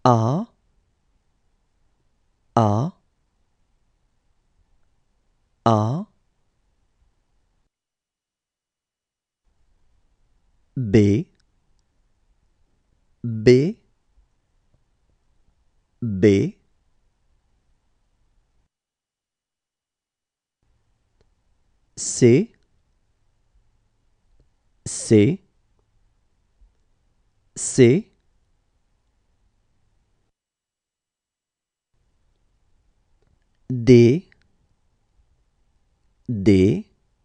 A, A, A, B, B, B, C, C, C, D, D,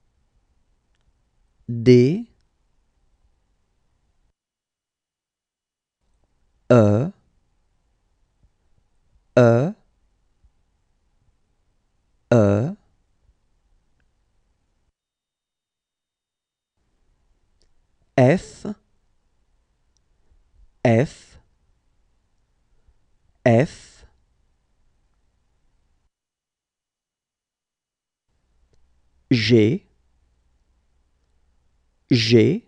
D, E, E, E, F, F, F, G, G,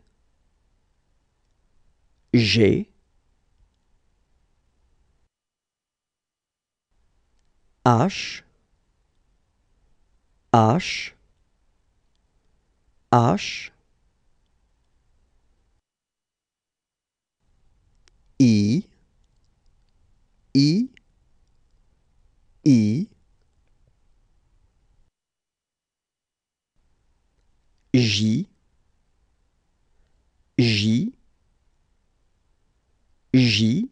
G, H, H, H, I, I, I, J, J, J,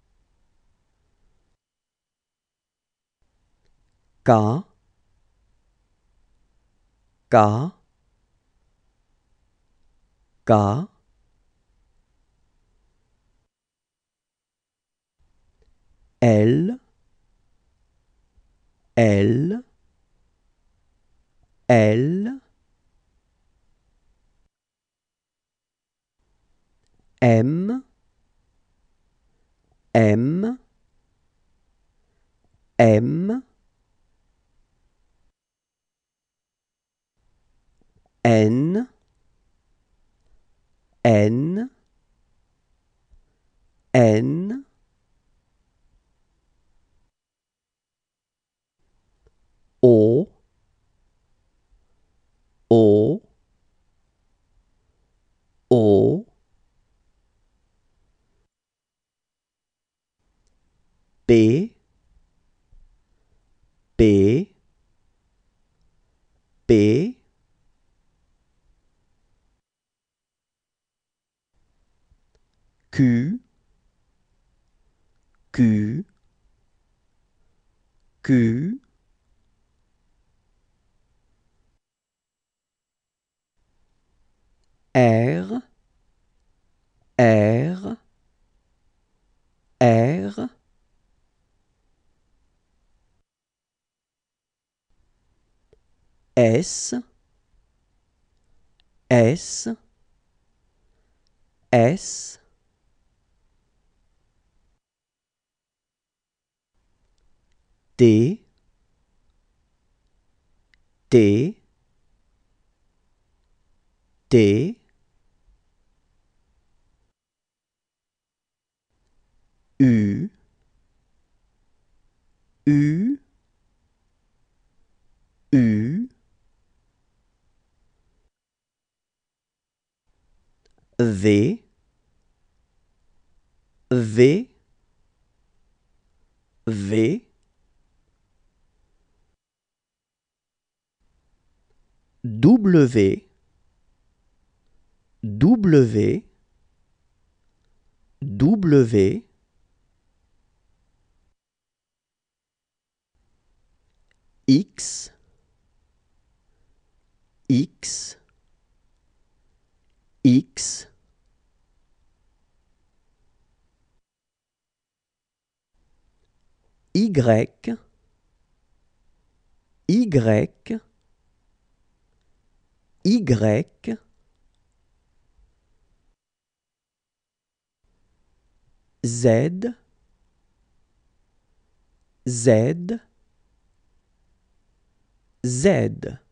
K, K, K, L, L, L, M, M, M, N, N, N, O, O, O, P, P, P, Q, Q, Q, R, R, R, S, S, S, T, T, T, U, U, U, V, V, V, W, W, W, X, X, X, Y, Y, Y, Z, Z, Z.